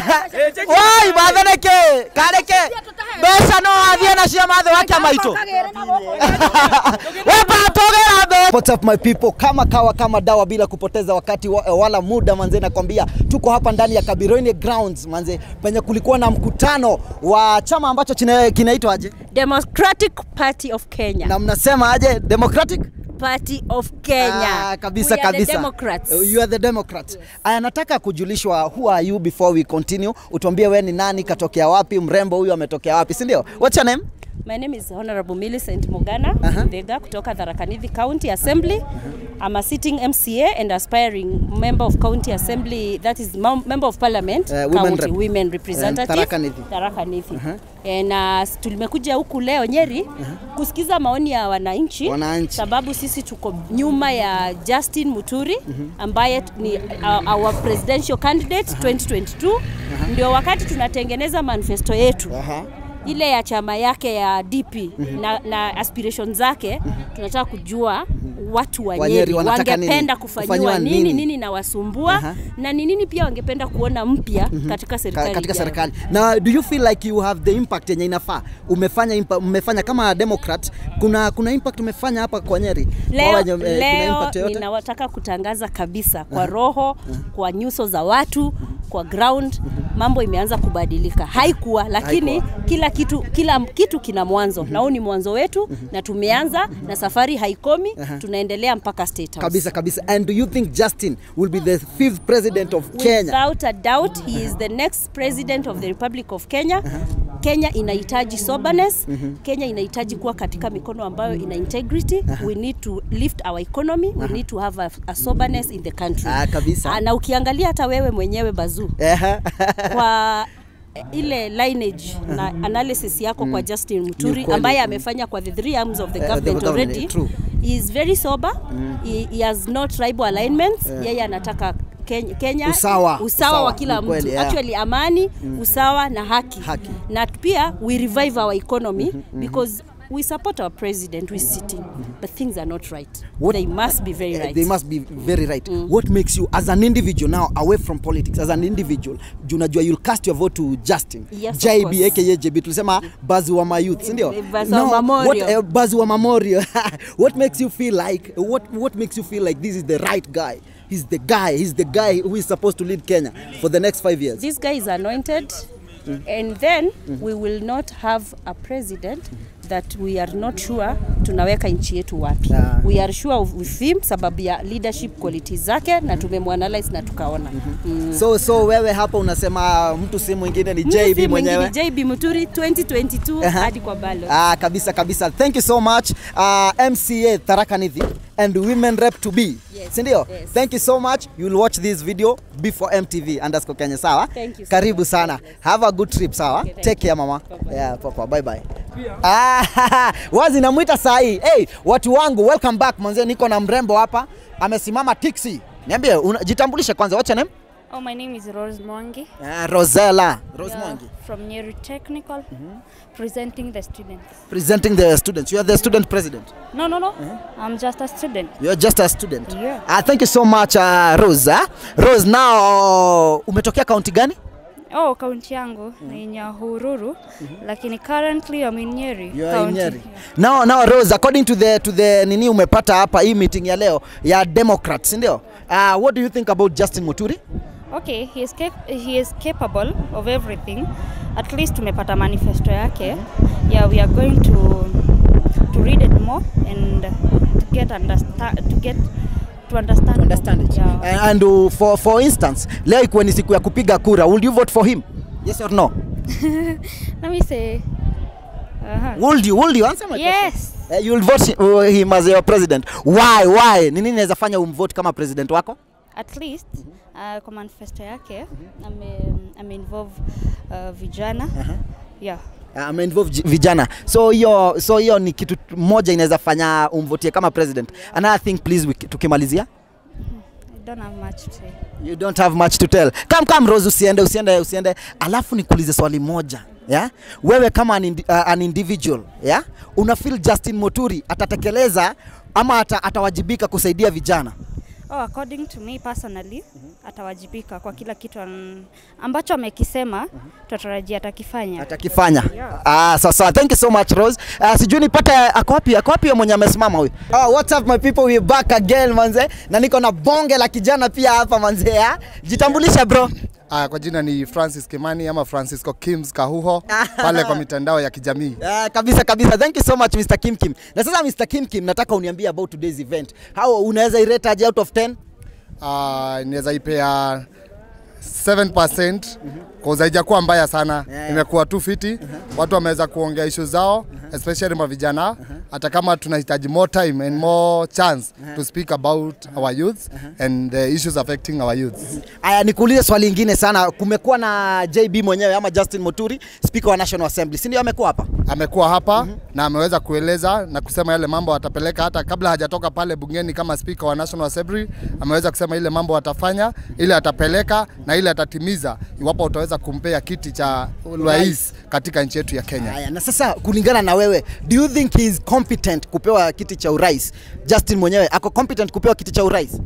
Wai bathaneke kareke besha no athie na cia mathe wake maito. Wapa togera be. What's up my people? Kama kawa kama dawa bila kupoteza wakati wala muda manze, nakwambia tuko hapa ndani ya Kabiroine Grounds manze, penye kulikuwa na mkutano wa chama ambacho kinaitwa aje? Democratic Party of Kenya. Na mnasema aje? Democratic Party of Kenya. Kabisa kabisa. The Democrats. You are the Democrats. Yes. Aya, nataka kujulishwa who are you before we continue. Utuambie wewe ni nani, katokea wapi, mrembo huyu ametokea wapi, si ndio? What's your name? My name is Honorable Millicent Mogana, Ndega kutoka Tharaka Nithi County Assembly. I'm a sitting MCA and aspiring member of County Assembly, that is member of Parliament, women representative. Tharaka Nithi. And tulimekuja huku leo Nyeri kusikiza maoni ya wananchi sababu sisi tuko nyuma ya Justin Muturi ambaye ni our presidential candidate 2022. Ndio wakati tunatengeneza manifesto yetu. Ile ya chama yake ya DP na aspirations zake, tunataka kujua watu wa Nyeri wangependa kufanywa nini na wasumbua na nini pia wangependa kuona mpya katika serikali. Na do you feel like you have the impact yenye inafaa? Umefanya kama Democrat, kuna impact umefanya hapa kwa Nyeri? Leo ninawataka kutangaza kabisa kwa roho, kwa nyuso za watu, kwa ground, mambo imeanza kubadilika. Haikuwa, lakini kila kitu kina mwanzo. Na huu ni mwanzo wetu na tumeanza na safari haikomi, tunaendelea mpaka State House. Kabisa. And do you think Justin will be the 5th president of Kenya? Without a doubt, he is the next president of the Republic of Kenya. Kenya inahitaji soberness. Kenya inahitaji kuwa katika mikono ambayo ina integrity. We need to lift our economy. We need to have a soberness in the country. Kabisa. Na ukiangalia hata wewe mwenyewe Bazu, kwa ile lineage na analysis yako kwa Justin Muturi ambaye amefanya kwa the 3 arms of the government already, he is very sober. He has no tribal alignments. Yeye anataka Kenya usawa wa kila mtu. Actually amani, usawa na haki. Na pia we revive our economy because we support our president who is sitting, but things are not right. They must be very right. They must be very right. What makes you, as an individual now, away from politics, as an individual, junajua you'll cast your vote to Justin? Yes, JB, aka JB, tulisema Bazi wa Mayouth, sindio? Bazi wa Memorial. Bazi wa Memorial. What makes you feel like, what makes you feel like this is the right guy? He's the guy who is supposed to lead Kenya for the next 5 years. This guy is anointed. And then we will not have a president that we are not sure tunaweka nchi yetu wapi. We are sure with him sababu ya leadership qualities zake na tumemwanalyze na tukaona. So wewe hapa unasema mtu si mwingine ni JB mwenyewe? JB Muturi 2022 hadi kwa ballot. Kabisa. Thank you so much. MCA Tharaka Nithi and women rep to be. Yes. Sindio? Yes. Thank you so much. You'll watch this video before MTV_Kenya, sawa? Thank you. Karibu sana. Have a good trip, sawa? Okay, take care mama. Bye-bye. Yeah, papa. Bye. Wazi namuita sahi. Hey, watu wangu, welcome back manze, niko na mrembo hapa. Amesimama tiksi. Niambie, jitambulishe kwanza. What's your name? Oh, my name is Rose Mwangi. Rosella. Rose Mwangi. From Nyeri Technical, presenting the students. Presenting the students. You are the student president? No. I'm just a student. You're just a student? Yeah. Thank you so much, Rose. Rose, now, umetokea county gani? Oh, county yangu ni Nyahururu, lakini currently I'm in Nyeri. You are in Nyeri. Now Rose, according to the nini umepata hapa hii meeting ya leo ya Democrats, ndio? What do you think about Justin Muturi? Okay, he is capable of everything. At least tumepata manifesto yake. Yeah, we are going to read it more and to understand it. Yeah. And for instance, leo ikuwe ni siku ya kupiga kura. Will you vote for him? Yes or no? Let me say. Will you answer my question? Yes. You'll vote him as your president. Why? Nini inaweza fanya umvote kama president wako? At least kwa manifesto yake ame-involve vijana. Yeah. Ame-involve vijana. So hiyo ni kitu moja inaweza fanya umvotie kama president. Another thing please tukimalizia. I don't have much to say. You don't have much to tell. Come Rose, usiende. Alafu nikuulize swali moja. Yeah? Wewe kama an individual, yeah? Una feel Justin Muturi atatekeleza ama atawajibika kusaidia vijana? Oh, according to me personally, atawajibika kwa kila kitu ambacho amekisema, tutarajia atakifanya. Atakifanya. Yeah. Sasa thank you so much Rose. Sijui nipate ako wapi mwenye amesimama huyu. What's up my people, we back again manze. Na niko na bonge la kijana pia hapa manze. Jitambulisha bro. Kwa jina ni Francis Kimani ama Francisco Kims Kahuho pale kwa mitandao ya kijamii. Kabisa. Thank you so much Mr. Kim. Na sasa Mr. Kim, nataka uniambie about today's event. How unaweza irate aje out of 10? Naweza ipea 7% kwa haijakuwa mbaya sana. Imekuwa tu fiti. Watu wameweza kuongea issue zao, especially kwa vijana. Hata kama tunahitaji more time and more chance to speak about our youth and the issues affecting our youth. Aya, nikuulize swali lingine sana. Kumekuwa na JB mwenyewe ama Justin Muturi, Speaker wa National Assembly. Si ndio amekuwa hapa? Amekuwa hapa na ameweza kueleza na kusema yale mambo atapeleka hata kabla hajatoka pale bungeni kama Speaker wa National Assembly. Ameweza kusema ile mambo atafanya, ile atapeleka na ile atatimiza iwapo utaweza kumpea kiti cha rais katika nchi yetu ya Kenya. Haya, na sasa kulingana na wewe, do you think he is competent kupewa kiti cha urais? Justin mwenyewe ako competent kupewa kiti cha urais?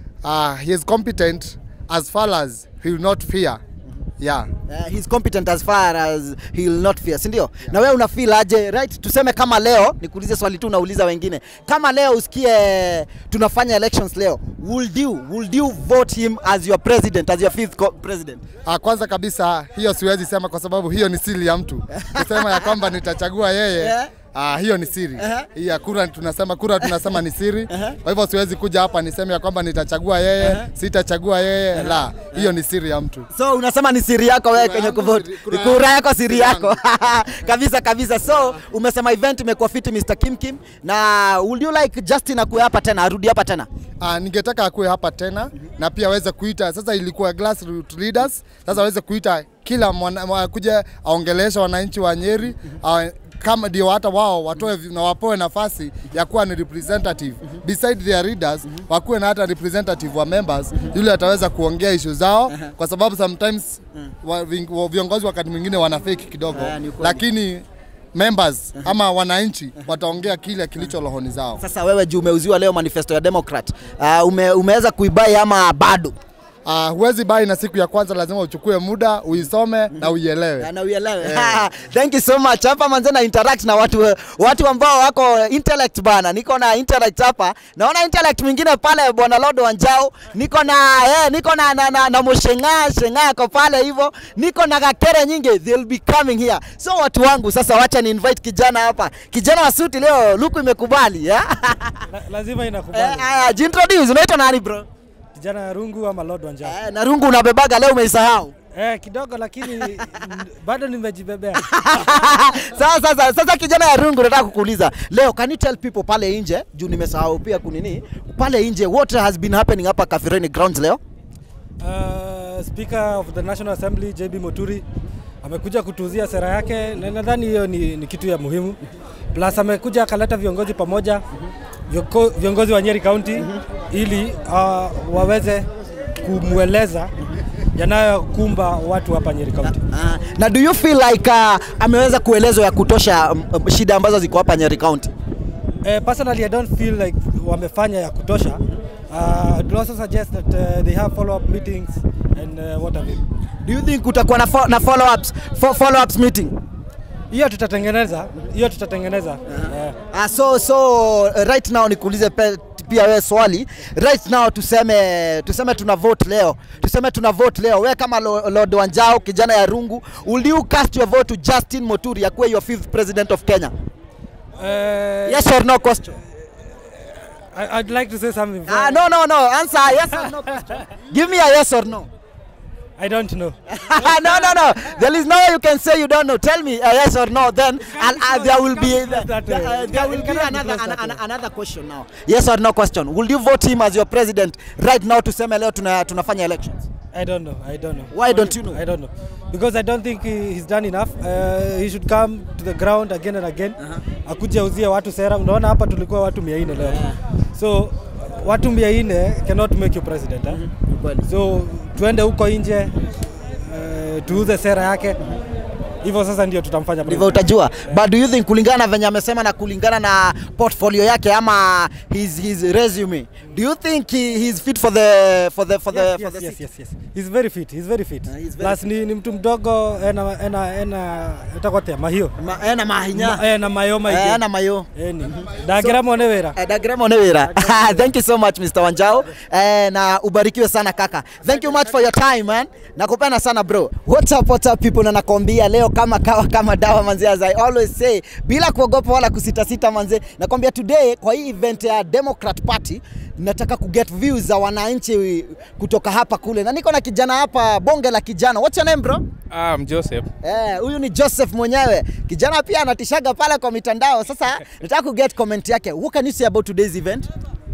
He is competent as far as he will not fear. Yeah. He's competent as far as he will not fear, si ndio? Yeah. Na wewe una feel aje, right? Tuseme kama leo, nikuulize swali tu nauliza wengine. Kama leo usikie tunafanya elections leo, would you vote him as your president, as your fifth president? Kwanza kabisa hiyo siwezi sema kwa sababu hiyo ni siri ya mtu. Kusema ya kwamba nitachagua yeye. Yeah. Hiyo ni siri. Hii kura tunasema ni siri. Kwa hivyo siwezi kuja hapa niseme ya kwamba nitachagua yeye, sitachagua yeye. La, hiyo ni siri ya mtu. So unasema ni siri yako wewe kwenye kuvote. Kura yako siri yako. Kabisa. So umesema event imekuwa fiti Mr. Kim na would you like Justin akue hapa tena, arudi hapa tena? Ningetaka akue hapa tena na pia aweze kuita, sasa ilikuwa grassroots leaders, sasa aweze kuita kila kuja aongelesha wananchi wa Nyeri, kama ndio hata wao watoe na wapoe nafasi ya kuwa ni representative beside their leaders, wakuwe na hata representative wa members yule ataweza kuongea issue zao, kwa sababu sometimes viongozi wakati mwingine wana fake kidogo, lakini members ama wananchi wataongea kile kilicho rohoni zao. Sasa wewe juu umeuziwa leo manifesto ya Democrat, umeweza kuibai ama bado? Huwezi buy na siku ya kwanza, lazima uchukue muda, uisome na uielewe. Thank you so much. Hapa manze na interact na watu ambao wako intellect bana. Niko na interact hapa. Naona intellect mwingine pale bwana Lord Wanjao. Niko na Moshenga kwa pale hivyo. Niko na Gakere nyingi, they'll be coming here. So watu wangu sasa wacha ni invite kijana hapa. Kijana wa suti leo luku imekubali, lazima inakubali. Jintroduce, unaitwa nani bro? Kijana Rungu ama Lord Wanjao. Na Rungu unabebaga leo umeisahau? Kidogo lakini bado nimejibebea. Sasa kijana ya Rungu nataka kukuuliza. Leo can you tell people pale nje, juu nimesahau pia kunini, pale nje what has been happening hapa Kafireni grounds leo? Speaker of the National Assembly JB Muturi amekuja kutuzia sera yake na nadhani hiyo ni kitu ya muhimu. Plus amekuja akaleta viongozi pamoja, viongozi wa Nyeri County ili waweze kumweleza yanayokumba watu hapa Nyeri County. Na do you feel like ameweza kuelezwa ya kutosha shida ambazo ziko hapa Nyeri County? Personally I don't feel like wamefanya ya kutosha. I'd also suggest that they have follow-up meetings and what have you. Do you think kutakuwa na follow-ups meeting? Hiyo tutatengeneza. So right now nikuulize pia wewe swali. Right now tuseme tuna vote leo. Wewe kama Lord Wanjao, kijana ya Rungu, will you cast your vote to Justin Muturi akuwe your 5th president of Kenya? Yes or no question? I'd like to say something. No. Answer yes or no question. Give me a yes or no. I don't know. No. There is no way you can say you don't know. Tell me a yes or no. Then there will be another question now. Yes or no question. Will you vote him as your president right now? Tuseme leo tunafanya elections. I don't know. Why don't you know? I don't know. Because I don't think he's done enough. He should come to the ground again and again. Akuje uzie watu sera. Unaona hapa tulikuwa watu 400 leo. So watu 400 cannot make you president. So tuende huko nje tuuze sera yake hivyo sasa ndio tutamfanya president. Ndivyo utajua. But do you think kulingana na venye amesema na kulingana na portfolio yake ama his resume, do you think he's fit for the Yes. He's very fit. Plus ni mtu mdogo etakote mahio. Na mahinya. Na mayo maige. Na mayo. Dagramo onewera. Dagramo onewera. Thank you so much Mr. Wanjao. Na ubarikiwe sana kaka. Thank you much for your time man. Nakupenda sana bro. What's up people, na nakwambia leo kama dawa manze, as I always say, bila kuogopa wala kusita manze. Nakwambia today kwa hii event ya Democrat Party nataka kuget views za wananchi kutoka hapa kule. Na niko na kijana hapa, bonge la kijana. What's your name bro? I'm Joseph. Huyu ni Joseph mwenyewe. Kijana pia anatishaga pale kwa mitandao. Sasa nataka kuget comment yake. What can you say about today's event?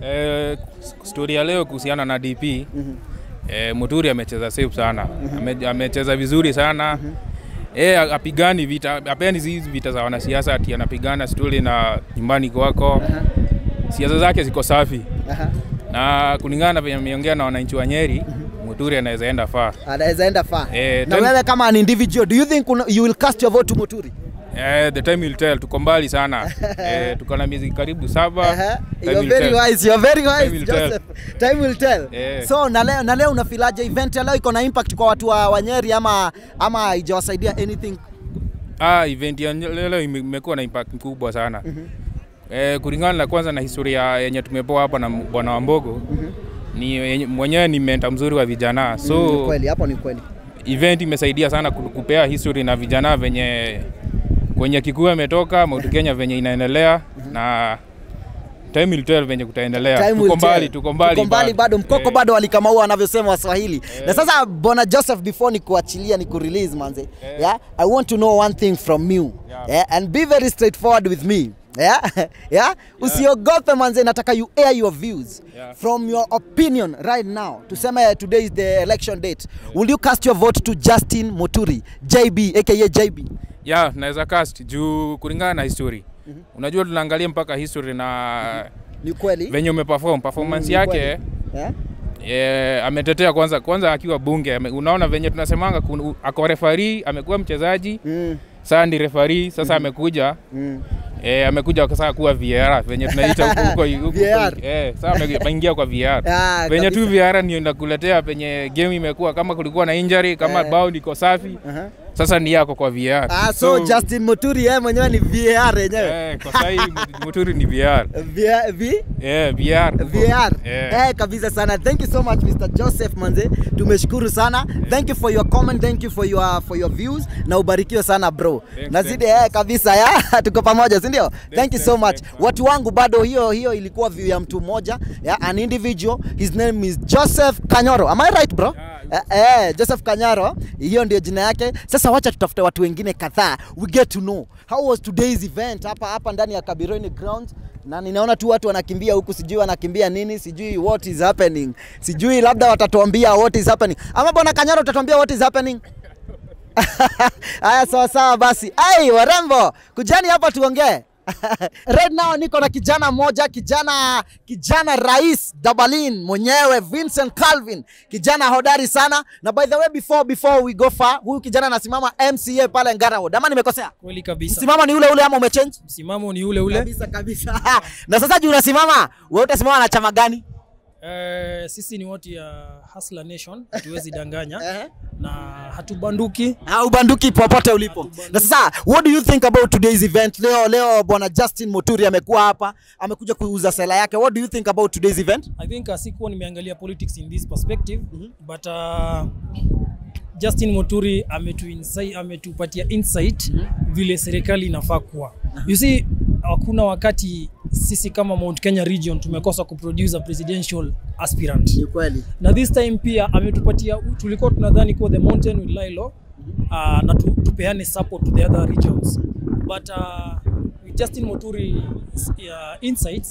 Story ya leo kuhusiana na DP. Muturi amecheza safe sana. Amecheza vizuri sana. Apigani vita, apendi hizi vita za wanasiasa ati anapigana story na nyumbani kwako. Siasa zake ziko safi. Na kulingana na venye ameongea na wananchi wa Nyeri, Muturi anaweza enda far. Na wewe kama an individual, do you think you will cast your vote to Muturi? The time will tell. Tuko mbali sana. Tuko na miezi karibu 7. You're very wise Joseph. Time will tell. So na leo unafilaje event ya leo iko na impact kwa watu wa Nyeri ama haijawasaidia anything? Event ya leo imekuwa na impact kubwa sana. Kulingana na kwanza na historia yenye tumepoa hapa na Bwana Wambogo, ni mwenyewe ni mentor mzuri wa vijana. So kweli hapo ni kweli. Event imesaidia sana kupea history na vijana venye kwenye Kikuyu ametoka, Mount Kenya venye inaendelea, na time will tell venye kutaendelea. Tuko mbali bado mkoko bado walikamaua wanavyosema Waswahili. Na sasa Bwana Joseph, before nikuachilia release manze, I want to know one thing from you. And be very straightforward with me. Usiogope manze, nataka you air your views from your opinion right now. Tuseme today is the election date. Will you cast your vote to Justin Muturi, JB aka JB? Naweza cast juu kulingana na history. Unajua tunaangalia mpaka history na ni kweli venye performance yake. Ametetea kwanza akiwa bunge. Unaona venye tunasemanga ako referee, amekuwa mchezaji. Sasa ndi referee, sasa amekuja. Amekuja sasa kuwa VAR venye tunaita huko. Sasa ameingia kwa VAR. Venye tu VAR ndio inakuletea penye game imekuwa kama kulikuwa na injury, kama bao liko safi. Sasa ni yako kwa VR. So Justin Muturi yeye mwenyewe ni VR yenyewe. Kwa sasa Muturi ni VR. VR. Kabisa sana. Thank you so much Mr. Joseph manze. Tumeshukuru sana. Thank you for your comment, thank you for your views, na ubarikiwe sana bro. Nazidi kabisa tuko pamoja, si ndio? Thank you so much. Watu wangu bado hiyo ilikuwa view ya mtu mmoja, an individual. His name is Joseph Kanyoro. Am I right bro? Joseph Kanyaro, hiyo ndio jina yake. Sasa wacha tutafute watu wengine kadhaa. We get to know how was today's event hapa ndani ya Kabiroini Grounds. Na ninaona tu watu wanakimbia huku, sijui wanakimbia nini, sijui what is happening. Sijui labda watatuambia what is happening. Ama Bwana Kanyaro utatuambia what is happening? Haya sawa basi. Warembo, kujani hapa tuongee. Right now niko na kijana mmoja, kijana Rais Dabalin mwenyewe, Vincent Calvin, kijana hodari sana. Na by the way, before we go far, huyu kijana anasimama MCA pale Ngara Ward. Ama nimekosea? Kweli kabisa. Msimamo ni ule ama umechange? Msimamo ni ule. Kabisa. Na sasa juu unasimama, wewe utasimama na chama gani? Sisi ni watu ya Hustler Nation, hatuwezi danganya na hatubanduki. Haubanduki popote ulipo. Na sasa what do you think about today's event? Leo Bwana Justin Muturi amekuwa hapa, amekuja kuuza sela yake. What do you think about today's event? I think sikuwa nimeangalia politics in this perspective, but Justin Muturi ametupatia insight vile serikali inafaa kuwa. You see, hakuna wakati sisi kama Mount Kenya region tumekosa kuproduce a presidential aspirant. Ni kweli. Na this time pia ametupatia, tulikuwa tunadhani kwa the mountain will lie low, na tupeane support to the other regions. But with Justin Muturi insights,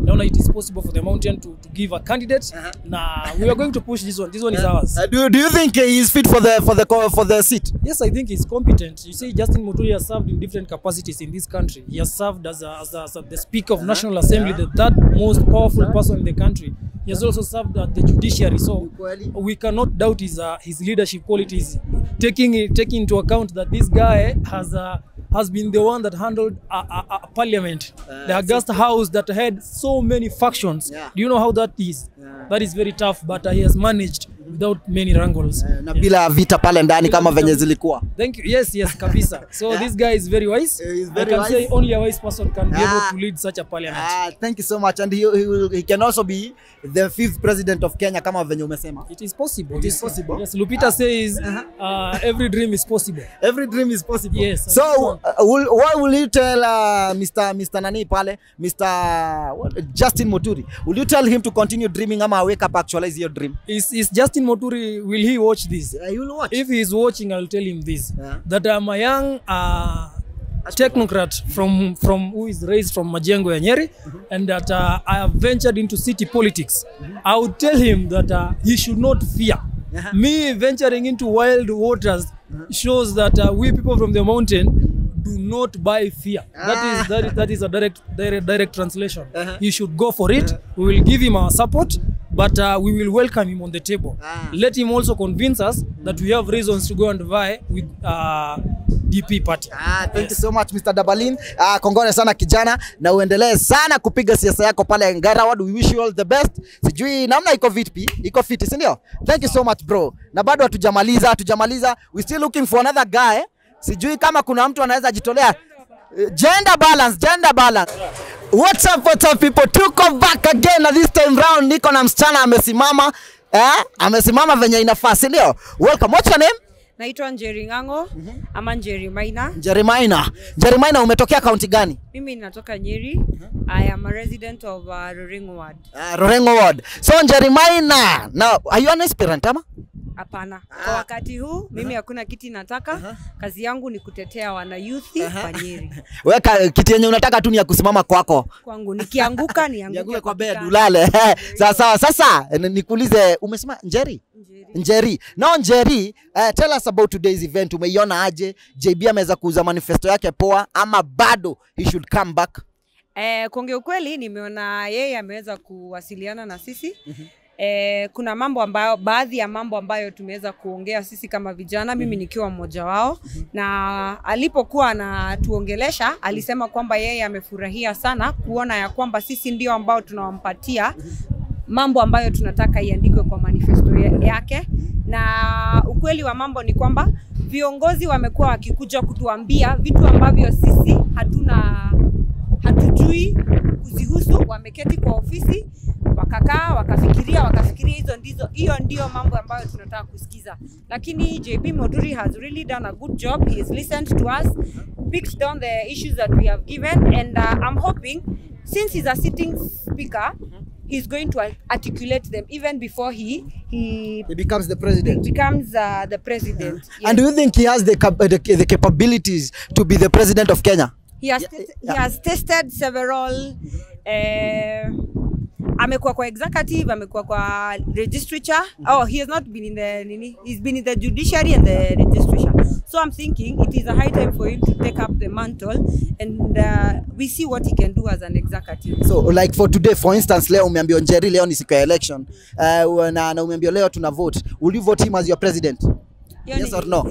naona it is possible for the mountain to give a candidate. We are going to push this one. This one is ours. Do you think he is fit for the seat? Yes, I think he's competent. You see, Justin Muturi has served in different capacities in this country. He has served as the Speaker of National Assembly, the third most powerful person in the country. He has also served at the judiciary, so we cannot doubt his leadership qualities. Taking into account that this guy has been the one that handled a parliament, the Augusta House that had so many factions. Do you know how that is? That is very tough, but he has managed without many wrangles. Na bila vita pale ndani kama venye zilikuwa. Thank you. Yes, Kabisa. So this guy is very wise. I can say only a wise person can be able to lead such a parliament. Thank you so much. And he can also be the 5th president of Kenya kama venye umesema. It is possible. It is possible. Yes, Lupita says every dream is possible. Every dream is possible. Yes. So what will you tell Mr. Nani pale, Mr. Justin Muturi? Will you tell him to continue dreaming ama wake up actualize your dream? Is Justin Muturi, will he watch this? He will watch. If he is watching, I'll tell him this, that I'm a young technocrat from who is raised from Majengo ya Nyeri, and that I have ventured into city politics. I would tell him that he should not fear. Me venturing into wild waters shows that we people from the mountain do not buy fear. That is a direct translation. He should go for it. We will give him our support, but we will welcome him on the table. Let him also convince us that we have reasons to go and vie with DP party. Thank you so much, Mr. Dabalin. Kongole sana kijana, na uendelee sana kupiga siasa yako pale Ngara. We wish you all the best. Sijui namna iko fiti, si ndio? Thank you so much bro. Na bado hatujamaliza. We still looking for another guy. Sijui kama kuna mtu anaweza jitolea. Gender balance. What's up people? Tuko back again na this time round niko na msichana amesimama. Amesimama venye inafaa, si ndio? Welcome. What's your name? Naitwa Njeri Ng'ang'o ama Njeri Maina. Njeri Maina, umetokea kaunti gani? Mimi natoka Nyeri. I am a resident of Rorengo Ward. Rorengo Ward. So Njeri Maina, now are you an aspirant ama? Hapana. Kwa wakati huu mimi hakuna kiti nataka. Kazi yangu ni kutetea wana youth kwa Nyeri. Wewe kiti yenye unataka tu ni ya kusimama kwako. Kwangu nikianguka nianguke kwa bed ulale. Sasa nikuulize, umesema Njeri. Now Njeri, tell us about today's event. Umeiona aje? JB ameweza kuuza manifesto yake poa ama bado he should come back? Kuongea ukweli nimeona yeye ameweza kuwasiliana na sisi. Kuna baadhi ya mambo ambayo tumeweza kuongea sisi kama vijana, mimi nikiwa mmoja wao, na alipokuwa anatuongelesha alisema kwamba yeye amefurahia sana kuona ya kwamba sisi ndio ambao tunawampatia mambo ambayo tunataka iandikwe kwa manifesto yake. Na ukweli wa mambo ni kwamba viongozi wamekuwa wakikuja kutuambia vitu ambavyo sisi hatujui kuzihusu. Wameketi kwa ofisi wakakaa wakafikiria hiyo ndio mambo ambayo tunataka kusikiza. Lakini JB Muturi has really done a good job. He has listened to us, picked down the issues that we have given, and I'm hoping, since he's a sitting speaker, he's going to articulate them even before he becomes the president. The president. Yes. And do you think he has the capabilities to be the president of Kenya? He has tested several. Amekuwa kwa executive, amekuwa kwa legislature. He has not been in the he's been in the judiciary and the legislature. So I'm thinking it is a high time for him to take up the mantle, and we see what he can do as an executive. So like for today, for instance, leo umeambiwa Njeri leo ni siku ya election, na umeambiwa leo tuna vote. Will you vote him as your president? Yes or no?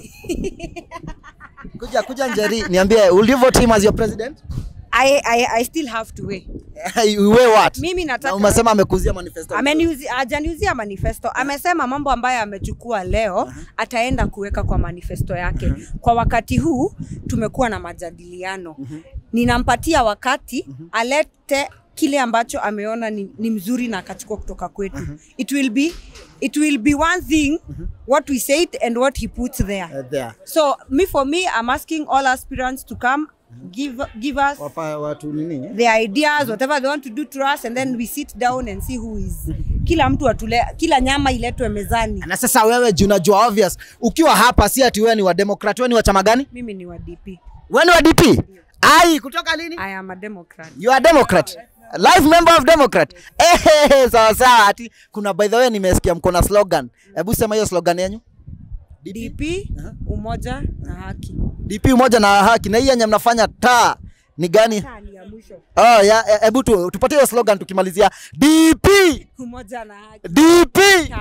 Kuja Njeri, niambie, will you vote him as your president? I still have to weigh. You weigh what? Mimi nataka. Umesema amekuzia manifesto. Hajaniuzia manifesto. Amesema mambo ambayo amechukua leo ataenda kuweka kwa manifesto yake. Kwa wakati huu tumekuwa na majadiliano. Ninampatia wakati alete kile ambacho ameona ni mzuri na akachukua kutoka kwetu. It will be one thing what we said and what he puts there. So for me I'm asking all aspirants to come, give us the ideas, whatever they want to do to us, and then we sit down and see who is. Kila nyama iletwe mezani. Na sasa wewe unajua obvious, ukiwa hapa si ati wewe ni wa Democrat, wewe ni wa chama gani? Mimi ni wa DP. Wewe ni wa DP? Ai, kutoka lini? I am a Democrat. You are a Democrat? Live member of Democrat. Sawa sawa. Ati kuna by the way nimesikia mko na slogan. Hebu sema hiyo slogan yenu. DP umoja na haki. DP umoja na haki. Na hii yenye mnafanya taa ni gani? Tani ya mwisho. Oh ya, hebu tupatie hiyo slogan tukimalizia. DP Umoja na haki. DP.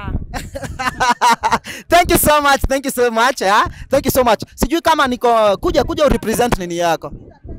Thank you so much. Thank you so much. Yeah? Thank you so much. Sijui kama niko kuja represent nini yako.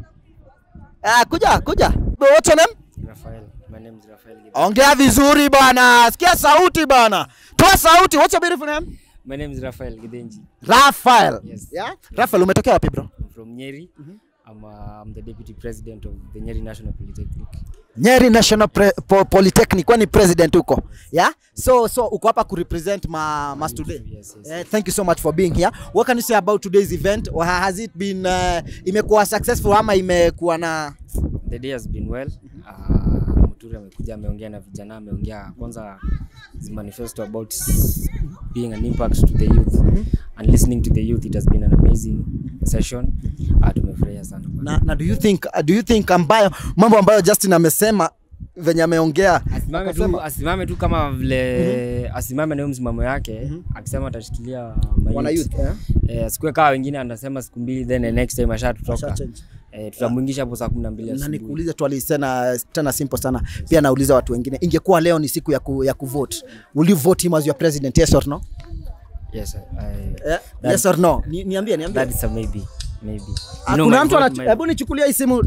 Kuja. What's your name? Rafael. My name is Rafael. Ongea vizuri bana. Sikia sauti bana. Toa sauti. What's your beautiful name? My name is Rafael Gidenji. Rafael. Yes. Yeah? Rafael, umetokea wapi bro? I'm from Nyeri. I'm the deputy president of the Nyeri National Polytechnic. Nyeri National Polytechnic, kwani president huko. Yeah? So uko hapa ku represent ma student. Yes. Thank you so much for being here. What can you say about today's event? Or has it been imekuwa successful ama imekuwa na The day has been well. Muturi amekuja ameongea na vijana, ameongea kwanza his manifesto about being an impact to the youth and listening to the youth. It has been an amazing session. Tumefurahia sana. Na do you think mambo ambayo Justin amesema venye ameongea asimame tu kama vile asimame na msimamo yake akisema atashikilia wana youth sikue kama wengine anasema siku mbili then the next time ashatoka tutamuingisha hapo saa 12 asubuhi. Na nikuulize tu tena simple sana. Pia nauliza watu wengine, ingekuwa leo ni siku ya kuvote, will you vote him as your president, yes or no? Yes, yes or no? Niambie. That is a maybe. Kuna mtu hebu nichukulia hii simu.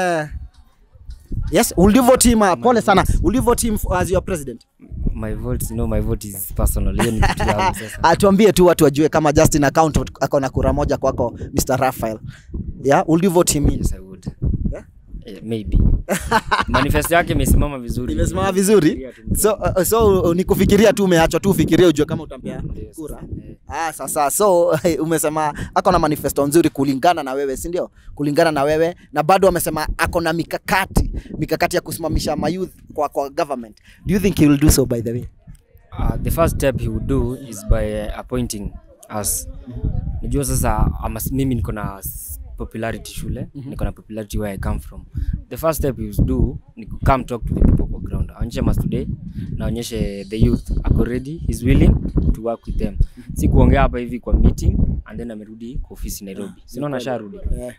Yes, will you vote him? Pole sana. Will you vote him as your president? My vote is personal. Hiyo ni kitu yangu sasa. Atuambie tu watu wajue kama Justin account ako na kura moja kwako Mr. Rafael. Yeah, will you vote him? Yes, I would. Yeah? Maybe. Manifesto yake imesimama vizuri. Imesimama vizuri. So nikufikiria tu, umeachwa tu ufikirie ujue kama utampea kura. Sasa umesema ako na manifesto nzuri kulingana na wewe, si ndio? Kulingana na wewe, na bado amesema ako na mikakati ya kusimamisha youth kwa government. Do you think he will do so by the way? The first step he would do is by appointing us. Najua sasa mimi niko na popularity shule, niko na popularity where I come from. The first step he would do ni come talk to the people on ground. Aonyeshe mas today na aonyeshe the youth ako ready, he's willing to work with them. Si kuongea hapa hivi kwa meeting and then amerudi kwa ofisi Nairobi. Sinaona sharudi.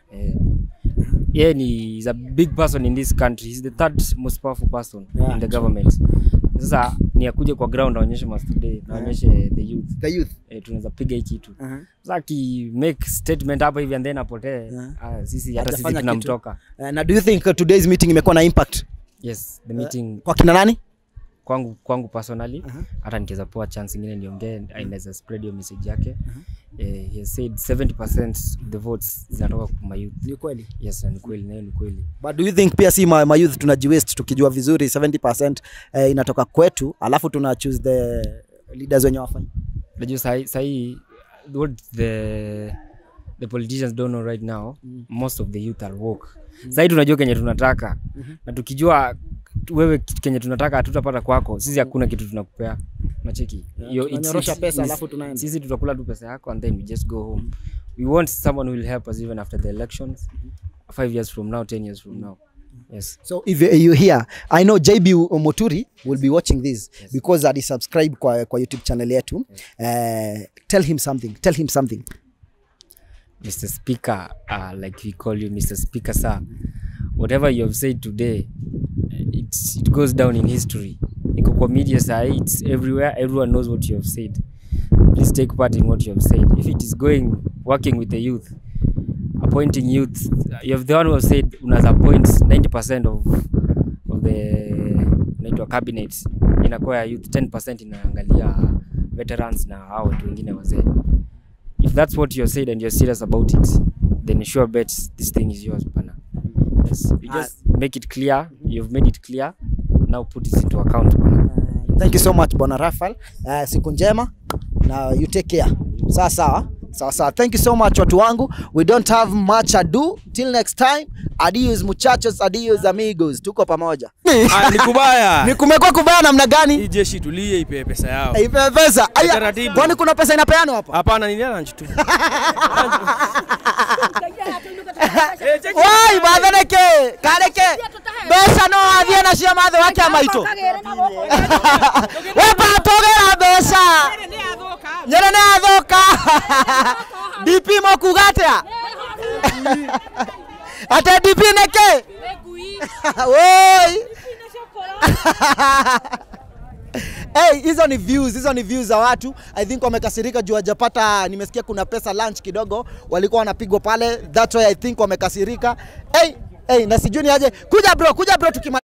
He's a big person in this country. He's the third most powerful person in the government. Sasa ni akuje kwa ground aonyeshe mas today na aonyeshe the youth. Tunaweza piga hiki kitu. Sasa ki make statement hapa hivi and then apotee. Sisi hata sisi tunamtoka. Na do you think today's meeting imekuwa na impact? Yes, the meeting. Kwa kina nani? Kwangu personally, hata nikiweza poa chance nyingine niongee, inaweza spread your message yake. He has said 70% of the votes zinatoka kwa my youth. Ni kweli? Yes, ni kweli, ni kweli. But do you think pia si my youth tunajiwaste tukijua vizuri 70% inatoka kwetu, alafu tuna choose the leaders wenye wafanya? Najua sahi what the politicians don't know right now, most of the youth are woke. Sahi tunajua kenye tunataka. Na tukijua wewe kenye tunataka hatutapata kwako, sisi hakuna kitu tunakupea. Unacheki? Tunanyorosha pesa alafu tunaenda. Sisi tutakula tu pesa yako and then we just go home. We want someone who will help us even after the elections, 5 years from now, 10 years from now. Yes. So if you hear, I know JB Moturi will be watching this because I subscribe kwa YouTube channel yetu. Tell him something. Mr. Speaker, like we call you Mr. Speaker, sir. Whatever you have said today, it goes down in history. Iko media side, it's everywhere. Everyone knows what you have said. Please take part in what you have said. If it is working with the youth, appointing youth, you have the one who have said unaweza appoint 90% of the cabinet inakuwa youth, 10% inaangalia veterans na hao watu wengine wazee. If that's what you said and you're serious about it, then sure bet this thing is yours, pana. Yes. You just make it clear. You've made it clear. Now put it into account, pana. Thank you so much, Bwana Rafael. Siku njema na you take care. Sawa. Thank you so much watu wangu. We don't have much ado. Till next time. Adios muchachos, adios amigos. Tuko pamoja. Nikubaya. Nikumekuwa kubaya namna gani? Hii jeshi tulie ipe pesa yao. Ipe pesa. Kwani kuna pesa inapeanwa hapa? Hapana, ni lunch tu. Wai, badaleke. Kaleke. Besa no athie na cia mathe wake amaito. Wepa togera besa. Nyere ne athoka. DP mo kugatia. Ate DP neke. Woi. Hey, hizo ni views za watu. I think wamekasirika juu hajapata, nimesikia kuna pesa lunch kidogo walikuwa wanapigwa pale. That's why I think wamekasirika. Hey, na sijui ni aje. Kuja bro tukima